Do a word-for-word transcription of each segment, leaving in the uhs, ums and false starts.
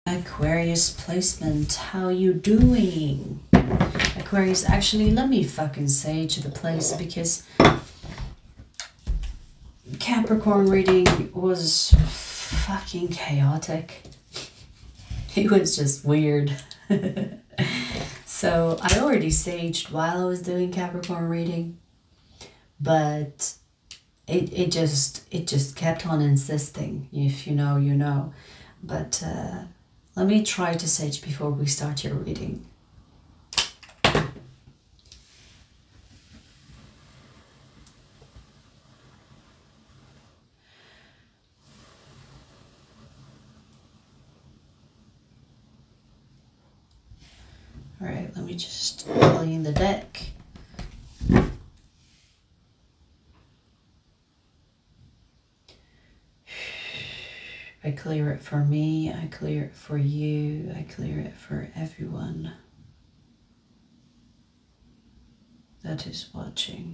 Aquarius placement, how you doing? Aquarius, actually, let me fucking sage the place because Capricorn reading was fucking chaotic. It was just weird. So I already saged while I was doing Capricorn reading, but it, it just it just kept on insisting. If you know, you know. But uh, let me try to sage before we start your reading. All right, let me just clean the deck. I clear it for me, I clear it for you, I clear it for everyone that is watching.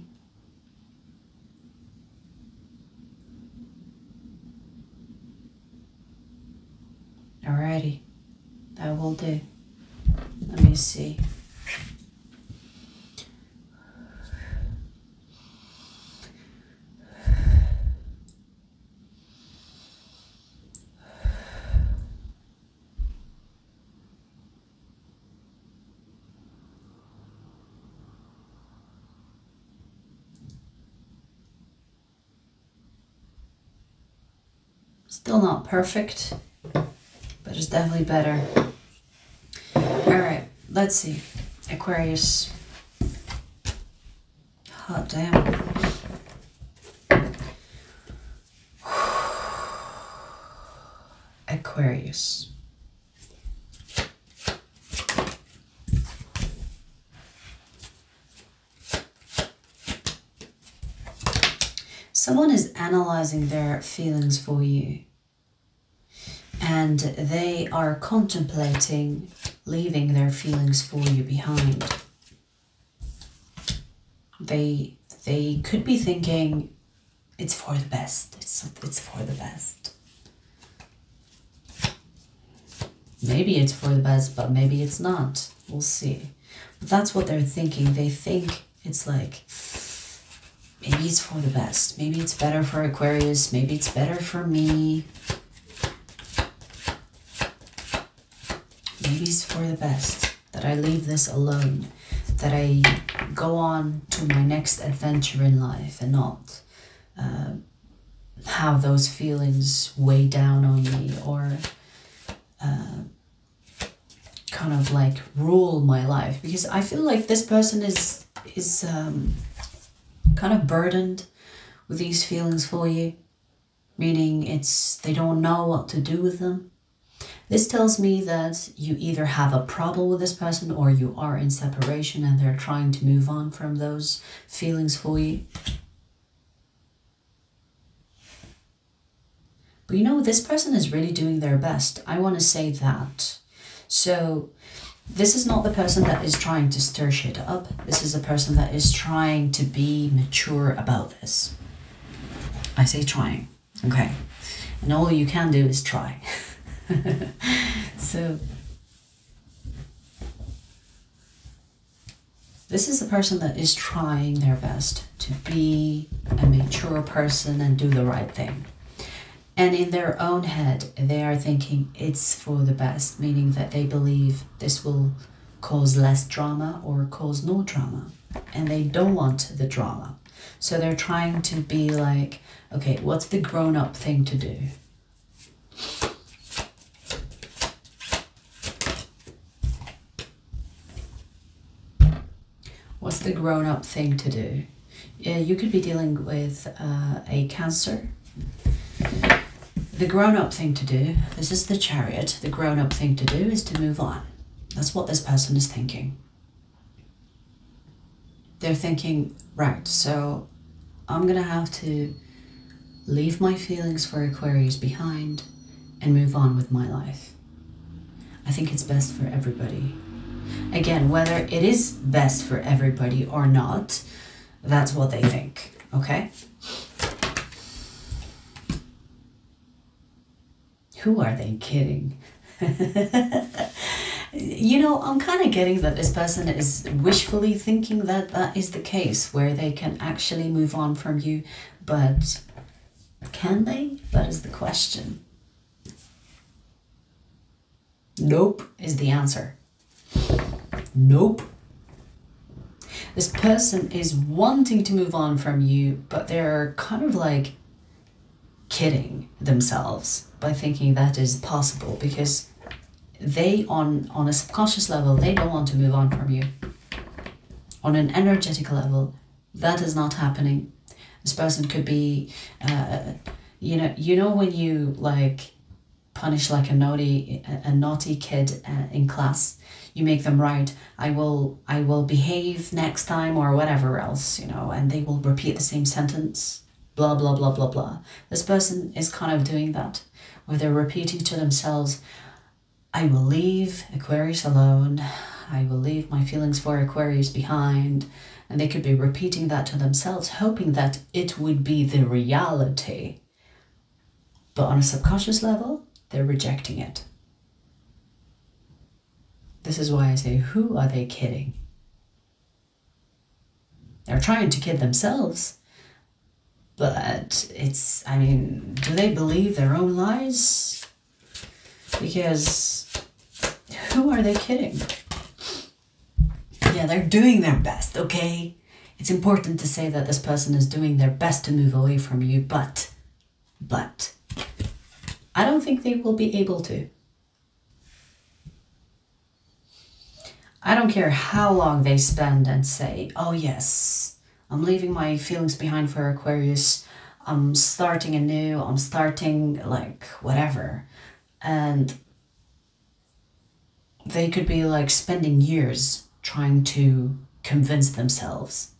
Alrighty, that will do. Let me see. Still not perfect, but it's definitely better. Alright, let's see. Aquarius. Hot damn. Aquarius. Someone is analyzing their feelings for you, and they are contemplating leaving their feelings for you behind. They they could be thinking it's for the best. It's it's for the best. Maybe it's for the best, but maybe it's not. We'll see. But that's what they're thinking. They think it's like, maybe it's for the best. Maybe it's better for Aquarius. Maybe it's better for me. Maybe it's for the best that I leave this alone. That I go on to my next adventure in life and not uh, have those feelings weigh down on me or uh, kind of like rule my life. Because I feel like this person is, is um, kind of burdened with these feelings for you, meaning it's they don't know what to do with them. This tells me that you either have a problem with this person or you are in separation and they're trying to move on from those feelings for you. But you know, this person is really doing their best. I want to say that. So this is not the person that is trying to stir shit up. This is a person that is trying to be mature about this. I say trying, okay? And all you can do is try. So this is a person that is trying their best to be a mature person and do the right thing. And in their own head, they are thinking it's for the best, meaning that they believe this will cause less drama or cause no drama. And they don't want the drama. So they're trying to be like, okay, what's the grown-up thing to do? What's the grown-up thing to do? Yeah, you could be dealing with uh, a Cancer. The grown-up thing to do, this is the Chariot, the grown-up thing to do is to move on. That's what this person is thinking. They're thinking, right, so I'm gonna have to leave my feelings for Aquarius behind and move on with my life. I think it's best for everybody. Again, whether it is best for everybody or not, that's what they think, okay? Who are they kidding? You know, I'm kind of getting that this person is wishfully thinking that that is the case, where they can actually move on from you, but can they? That is the question. Nope is the answer. Nope. This person is wanting to move on from you, but they're kind of like kidding themselves by thinking that is possible, because they, on, on a subconscious level, they don't want to move on from you. On an energetic level, that is not happening. This person could be, uh, you know, you know when you like punish like a naughty, a, a naughty kid uh, in class, you make them write, I will, I will behave next time, or whatever else, you know, and they will repeat the same sentence, blah, blah, blah, blah, blah. This person is kind of doing that, where they're repeating to themselves, I will leave Aquarius alone. I will leave my feelings for Aquarius behind. And they could be repeating that to themselves, hoping that it would be the reality. But on a subconscious level, they're rejecting it. This is why I say, who are they kidding? They're trying to kid themselves. But it's, I mean, do they believe their own lies? Because who are they kidding? Yeah, they're doing their best, okay? It's important to say that this person is doing their best to move away from you, but, but, I don't think they will be able to. I don't care how long they spend and say, oh yes, I'm leaving my feelings behind for Aquarius, I'm starting anew, I'm starting like whatever. And they could be like spending years trying to convince themselves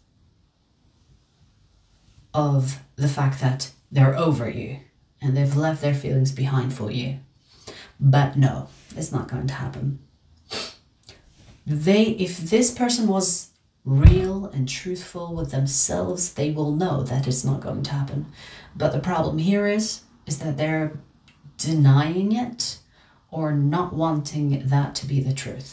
of the fact that they're over you and they've left their feelings behind for you. But no, it's not going to happen. They, if this person was real and truthful with themselves, they will know that it's not going to happen. But the problem here is, is that they're denying it or not wanting that to be the truth.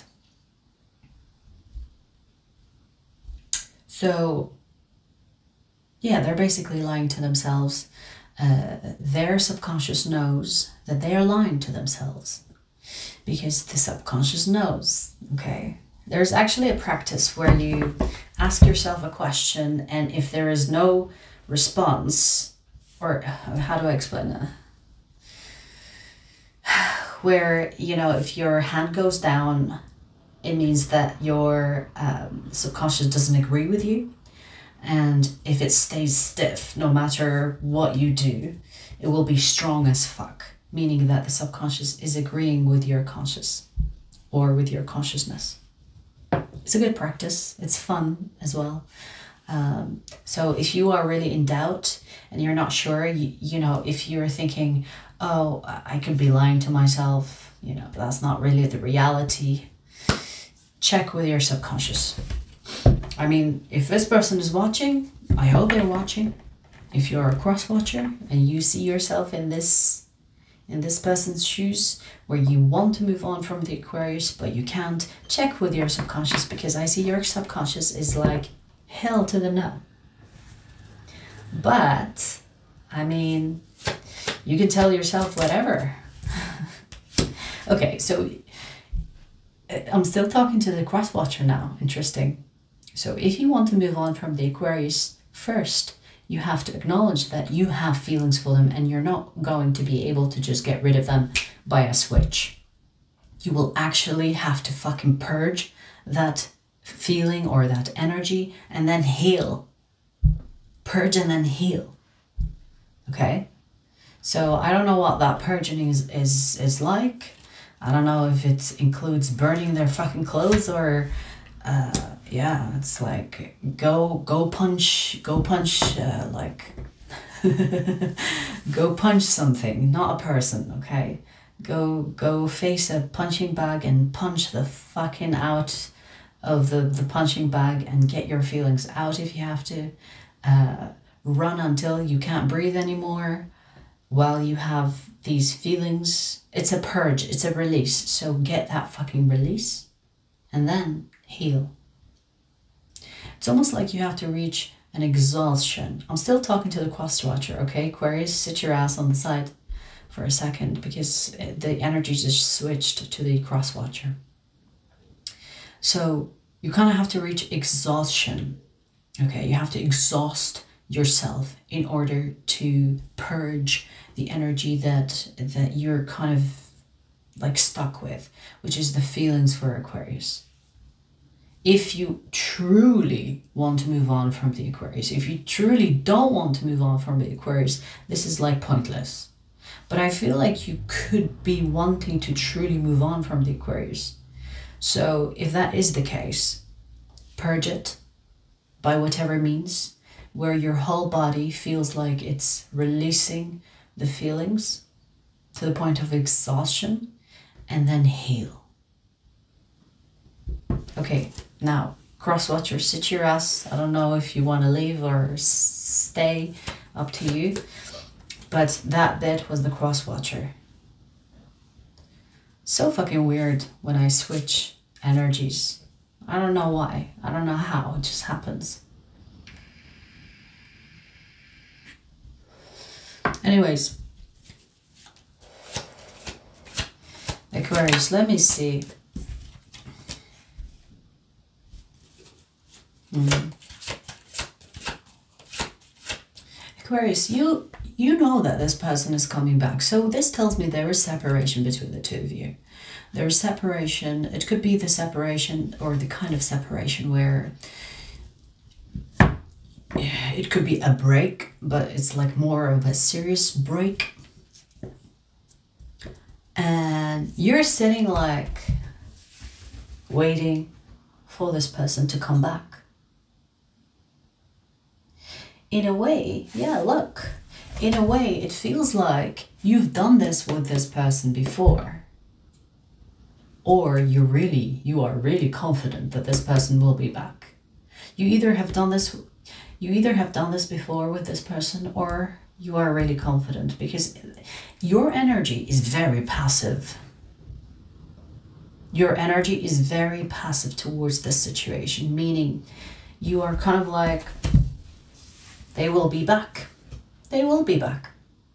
So, yeah, they're basically lying to themselves. Uh, their subconscious knows that they are lying to themselves because the subconscious knows, okay? There's actually a practice where you ask yourself a question, and if there is no response, or how do I explain that? Where, you know, if your hand goes down, it means that your um, subconscious doesn't agree with you. And if it stays stiff, no matter what you do, it will be strong as fuck. Meaning that the subconscious is agreeing with your conscious or with your consciousness. It's a good practice. It's fun as well. Um, so if you are really in doubt and you're not sure, you, you know, if you're thinking, oh, I could be lying to myself, you know, that's not really the reality, check with your subconscious. I mean, if this person is watching, I hope they're watching. If you're a cross-watcher and you see yourself in this in this person's shoes, where you want to move on from the Aquarius, but you can't, check with your subconscious, because I see your subconscious is like hell to the no. But, I mean, you can tell yourself whatever. Okay, so I'm still talking to the cross-watcher now. Interesting. So if you want to move on from the Aquarius, first, you have to acknowledge that you have feelings for them and you're not going to be able to just get rid of them by a switch. You will actually have to fucking purge that feeling or that energy and then heal. Purge and then heal. Okay? So I don't know what that purging is, is, is like. I don't know if it includes burning their fucking clothes or... Uh, yeah, it's like go go punch go punch uh, like go punch something, not a person, okay? Go go face a punching bag and punch the fucking out of the, the punching bag and get your feelings out if you have to. Uh, run until you can't breathe anymore. while you have these feelings, it's a purge, it's a release. So get that fucking release and then heal. It's almost like you have to reach an exhaustion. I'm still talking to the cross watcher, okay? Aquarius, sit your ass on the side for a second because the energy just switched to the cross watcher. So you kind of have to reach exhaustion, okay? You have to exhaust yourself in order to purge the energy that that you're kind of like stuck with, which is the feelings for Aquarius. If you truly want to move on from the Aquarius, if you truly don't want to move on from the Aquarius, this is like pointless. But I feel like you could be wanting to truly move on from the Aquarius. So if that is the case, purge it by whatever means, where your whole body feels like it's releasing the feelings to the point of exhaustion, and then heal. Okay, now, cross watcher, sit your ass. I don't know if you want to leave or stay, up to you. But that bit was the cross watcher. So fucking weird when I switch energies. I don't know why. I don't know how. It just happens. Anyways. Aquarius, let me see. Mm. Aquarius, you you know that this person is coming back. So this tells me there is separation between the two of you. There is separation. It could be the separation or the kind of separation where it could be a break, but it's like more of a serious break. And you're sitting like waiting for this person to come back. In a way, yeah, look, in a way, it feels like you've done this with this person before. Or you're really, you are really confident that this person will be back. You either have done this, you either have done this before with this person, or you are really confident, because your energy is very passive. Your energy is very passive towards this situation, meaning you are kind of like, they will be back. They will be back.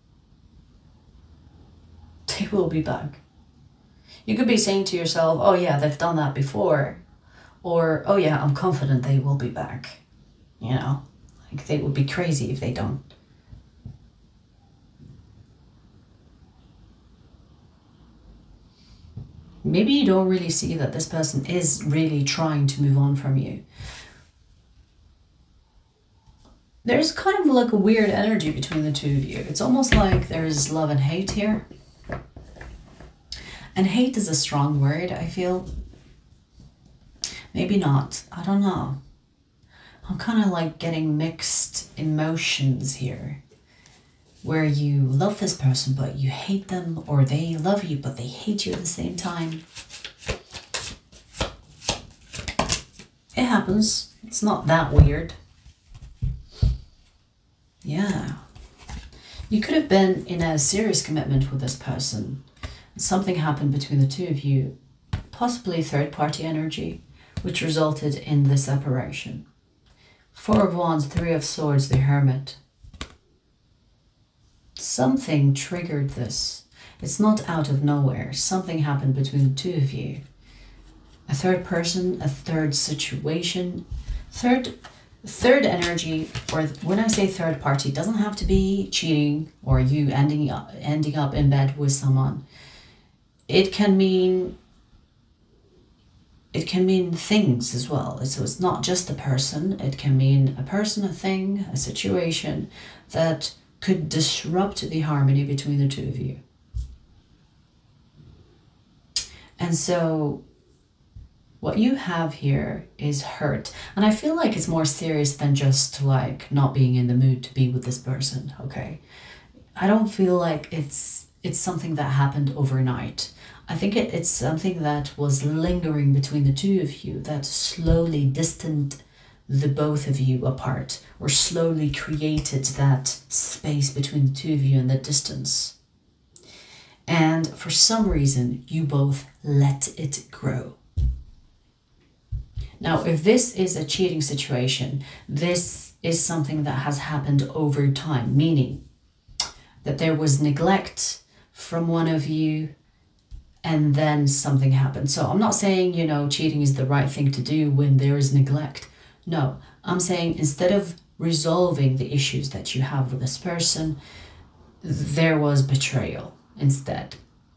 They will be back. You could be saying to yourself, oh yeah, they've done that before. Or, oh yeah, I'm confident they will be back. You know, like they would be crazy if they don't. Maybe you don't really see that this person is really trying to move on from you. There's kind of like a weird energy between the two of you. It's almost like there's love and hate here. And hate is a strong word, I feel. Maybe not. I don't know. I'm kind of like getting mixed emotions here. Where you love this person, but you hate them. Or they love you, but they hate you at the same time. It happens. It's not that weird. Yeah. You could have been in a serious commitment with this person. Something happened between the two of you, possibly third-party energy, which resulted in the separation. Four of Wands, Three of Swords, the Hermit. Something triggered this. It's not out of nowhere. Something happened between the two of you. A third person, a third situation, third... Third energy, or when I say third party, it doesn't have to be cheating or you ending up, ending up in bed with someone. It can mean, it can mean things as well. So it's not just a person. It can mean a person, a thing, a situation that could disrupt the harmony between the two of you. And so what you have here is hurt. And I feel like it's more serious than just like not being in the mood to be with this person, okay? I don't feel like it's it's something that happened overnight. I think it, it's something that was lingering between the two of you, that slowly distant the both of you apart, or slowly created that space between the two of you and the distance. And for some reason, you both let it grow. Now, if this is a cheating situation, this is something that has happened over time, meaning that there was neglect from one of you and then something happened. So I'm not saying, you know, cheating is the right thing to do when there is neglect. No, I'm saying instead of resolving the issues that you have with this person, there was betrayal instead.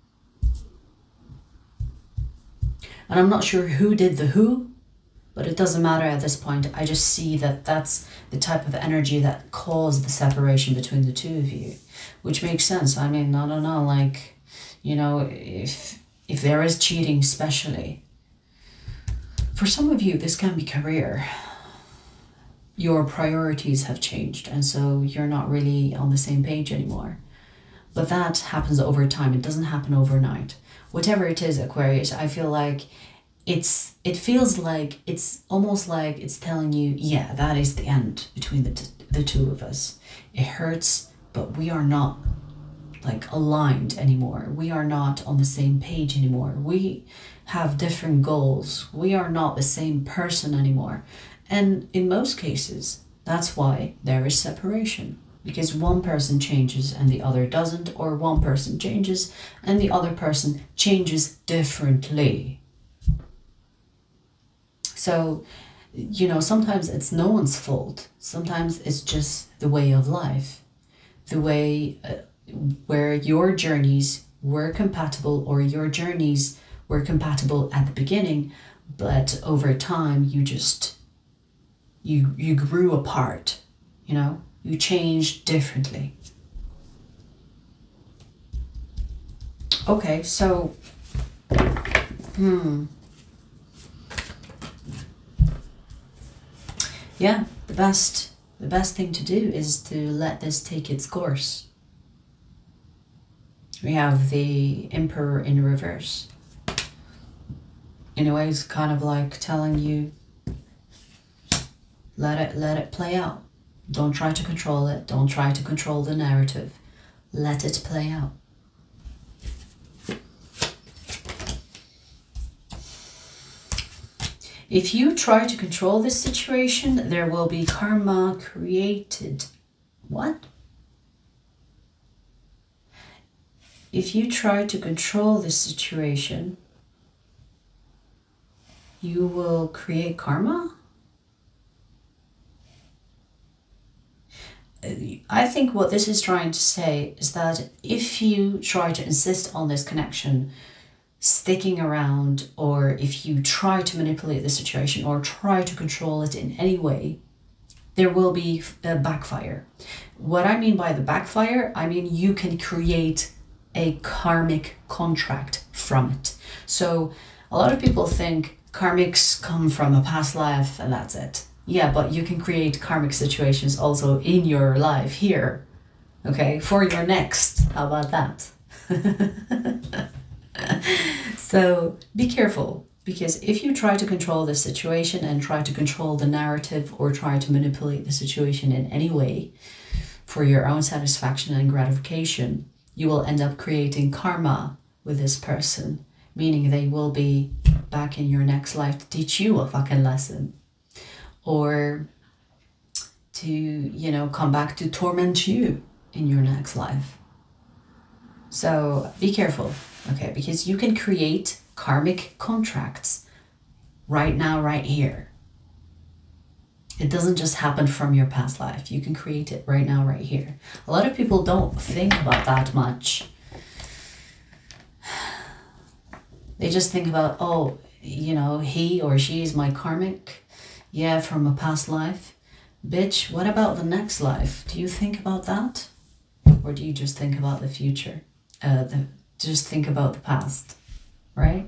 And I'm not sure who did the who, but it doesn't matter at this point. I just see that that's the type of energy that caused the separation between the two of you, which makes sense. I mean, I don't know, like, you know, if if there is cheating, especially, for some of you, this can be career. Your priorities have changed, and so you're not really on the same page anymore. But that happens over time. It doesn't happen overnight. Whatever it is, Aquarius, I feel like it's, it feels like, it's almost like it's telling you, yeah, that is the end between the, t the two of us. It hurts, but we are not like aligned anymore. We are not on the same page anymore. We have different goals. We are not the same person anymore. And in most cases, that's why there is separation. Because one person changes and the other doesn't, or one person changes and the other person changes differently. So, you know, sometimes it's no one's fault. Sometimes it's just the way of life. The way uh, where your journeys were compatible, or your journeys were compatible at the beginning, but over time you just, you, you grew apart, you know? You changed differently. Okay, so, hmm. Yeah, the best, the best thing to do is to let this take its course. We have the Emperor in reverse. In a way, it's kind of like telling you, let it, let it play out. Don't try to control it. Don't try to control the narrative. Let it play out. If you try to control this situation, there will be karma created. What? If you try to control this situation, you will create karma? I think what this is trying to say is that if you try to insist on this connection sticking around, or if you try to manipulate the situation or try to control it in any way, there will be a backfire. What I mean by the backfire, I mean you can create a karmic contract from it. So a lot of people think karmics come from a past life and that's it. Yeah, but you can create karmic situations also in your life here, okay, for your next. How about that? So be careful, because if you try to control the situation and try to control the narrative or try to manipulate the situation in any way for your own satisfaction and gratification, you will end up creating karma with this person, meaning they will be back in your next life to teach you a fucking lesson. Or to, you know, come back to torment you in your next life. So be careful, okay? Because you can create karmic contracts right now, right here. It doesn't just happen from your past life. You can create it right now, right here. A lot of people don't think about that much. They just think about, oh, you know, he or she is my karmic. Yeah, from a past life. Bitch, what about the next life? Do you think about that? Or do you just think about the future? Uh, the, just think about the past, right?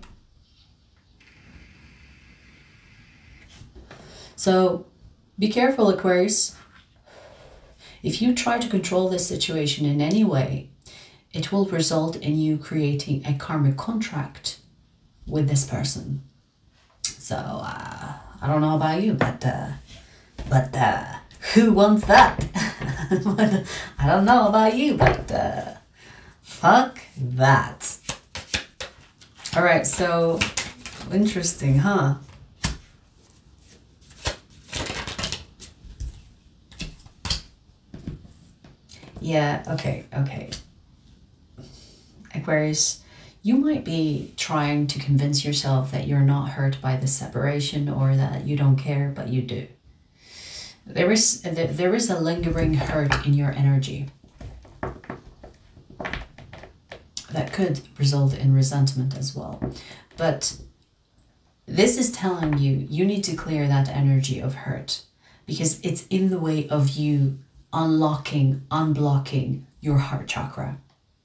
So be careful, Aquarius. If you try to control this situation in any way, it will result in you creating a karmic contract with this person. So, uh, I don't know about you, but uh, But uh, who wants that? I don't know about you, but uh, fuck that. Alright, so interesting, huh? Yeah, okay, okay. Aquarius, you might be trying to convince yourself that you're not hurt by the separation or that you don't care, but you do. There is, there is a lingering hurt in your energy that could result in resentment as well. But this is telling you, you need to clear that energy of hurt because it's in the way of you unlocking, unblocking your heart chakra.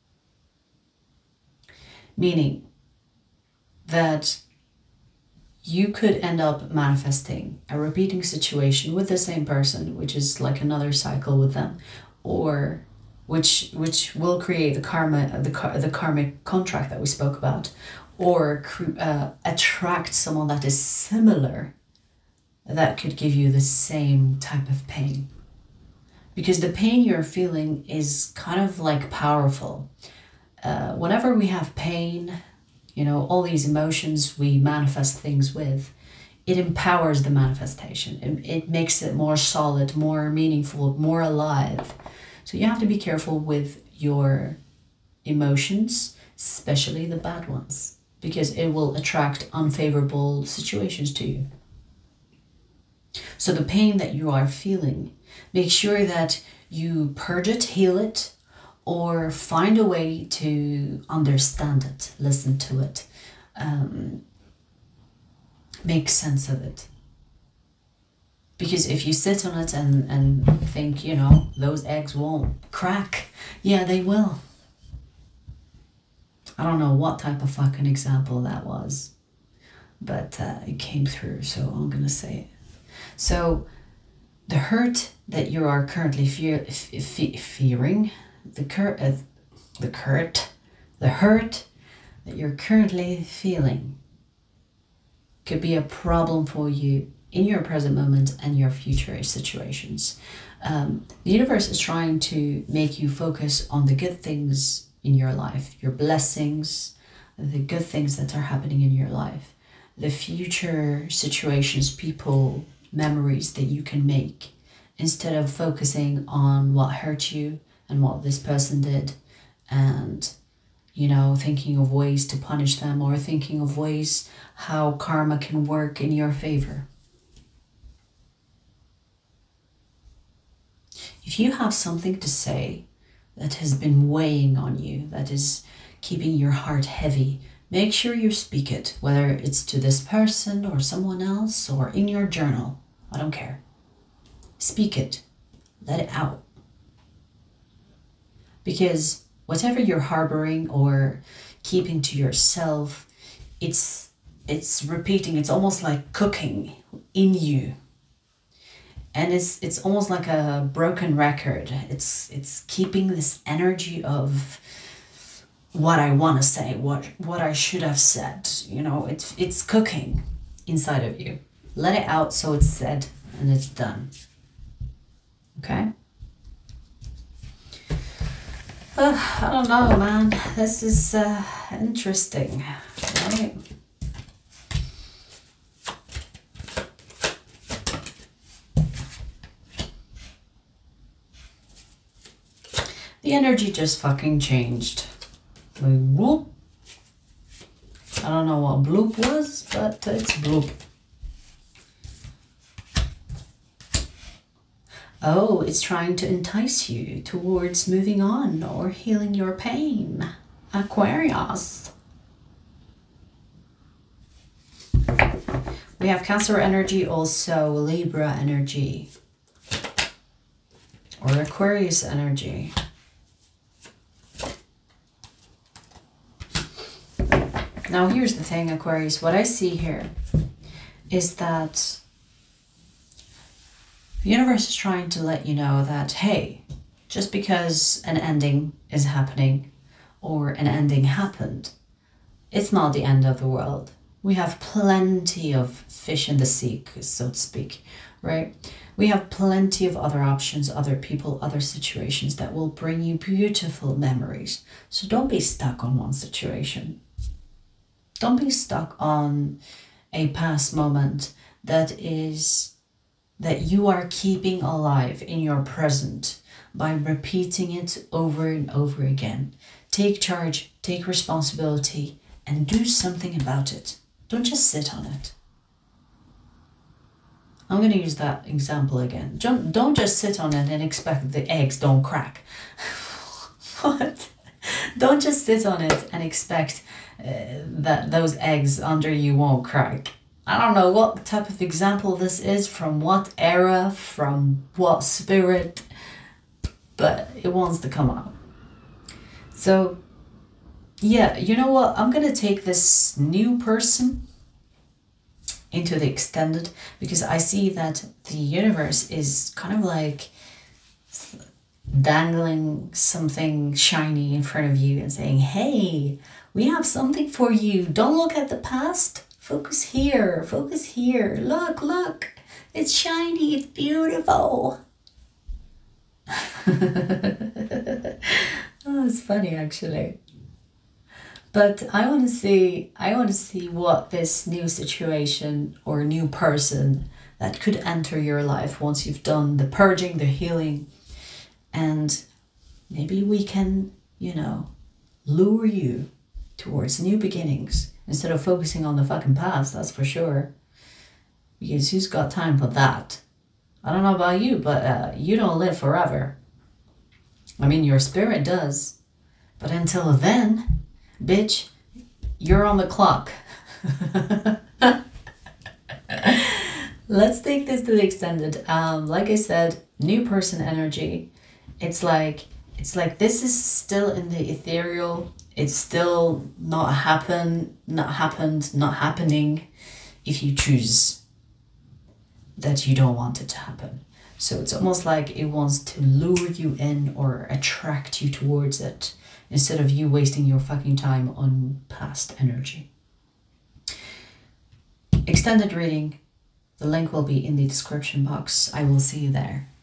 Meaning that you could end up manifesting a repeating situation with the same person, which is like another cycle with them, or which which will create the karma, the the karmic contract that we spoke about, or uh, attract someone that is similar, that could give you the same type of pain. Because the pain you're feeling is kind of like powerful. Uh, whenever we have pain, you know, all these emotions we manifest things with, it empowers the manifestation. It, it makes it more solid, more meaningful, more alive. So you have to be careful with your emotions, especially the bad ones, because it will attract unfavorable situations to you. So the pain that you are feeling, make sure that you purge it, heal it, or find a way to understand it, listen to it, um, make sense of it. Because if you sit on it and, and think, you know, those eggs won't crack, yeah, they will. I don't know what type of fucking example that was, but uh, it came through, so I'm gonna say it. So the hurt that you are currently fear, fe fearing, the cur uh, the hurt, the hurt that you're currently feeling could be a problem for you in your present moment and your future situations. Um, the universe is trying to make you focus on the good things in your life, your blessings, the good things that are happening in your life, the future situations, people, memories that you can make, instead of focusing on what hurt you and what this person did, and, you know, thinking of ways to punish them or thinking of ways how karma can work in your favor. If you have something to say that has been weighing on you, that is keeping your heart heavy, make sure you speak it, whether it's to this person or someone else or in your journal. I don't care. Speak it. Let it out. Because whatever you're harboring or keeping to yourself, it's it's repeating. It's almost like cooking in you. And it's it's almost like a broken record. It's it's keeping this energy of what I want to say, what what I should have said. You know, it's it's cooking inside of you. Let it out so it's said and it's done. Okay? Uh, I don't know, man. This is uh, interesting, right? The energy just fucking changed. Like, whoop. I don't know what bloop was, but it's bloop. Oh, it's trying to entice you towards moving on or healing your pain. Aquarius. We have Cancer energy, also Libra energy. Or Aquarius energy. Now here's the thing, Aquarius. What I see here is that the universe is trying to let you know that, hey, just because an ending is happening or an ending happened, it's not the end of the world. We have plenty of fish in the sea, so to speak. right? We have plenty of other options, other people, other situations that will bring you beautiful memories. So don't be stuck on one situation. Don't be stuck on a past moment that is that you are keeping alive in your present by repeating it over and over again. Take charge, take responsibility, and do something about it. Don't just sit on it. I'm going to use that example again. Don't, don't just sit on it and expect that the eggs don't crack. What? Don't just sit on it and expect uh, that those eggs under you won't crack. I don't know what type of example this is, from what era, from what spirit, but it wants to come out. So, yeah, you know what? I'm going to take this new person into the extended, because I see that the universe is kind of like dangling something shiny in front of you and saying, hey, we have something for you. Don't look at the past. Focus here. Focus here. Look, look. It's shiny. It's beautiful. Oh, it's funny actually. But I want to see, I want to see what this new situation or new person that could enter your life once you've done the purging, the healing, and maybe we can, you know, lure you towards new beginnings instead of focusing on the fucking past, that's for sure. Because who's got time for that? I don't know about you, but uh, you don't live forever. I mean, your spirit does. But until then, bitch, you're on the clock. Let's take this to the extended. Um, like I said, new person energy. It's like it's like this is still in the ethereal. It's still not happen, not happened, not happening. If you choose that you don't want it to happen. So it's almost like it wants to lure you in or attract you towards it, instead of you wasting your fucking time on past energy. Extended reading. The link will be in the description box. I will see you there.